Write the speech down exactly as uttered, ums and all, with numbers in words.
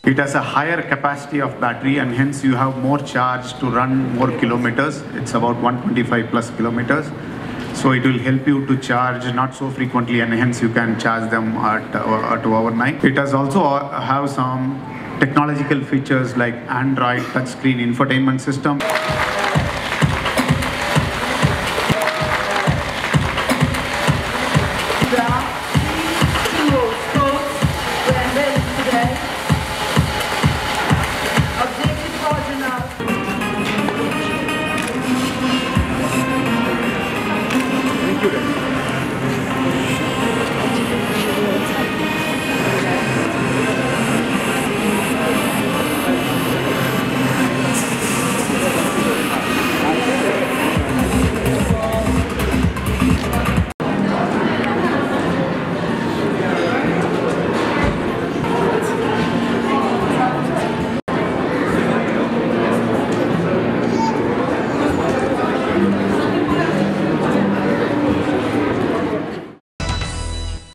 It has a higher capacity of battery and hence you have more charge to run more kilometers. It's about one hundred twenty-five plus kilometers. So it will help you to charge not so frequently and hence you can charge them at, uh, at overnight. It has also have some technological features like Android touchscreen infotainment system.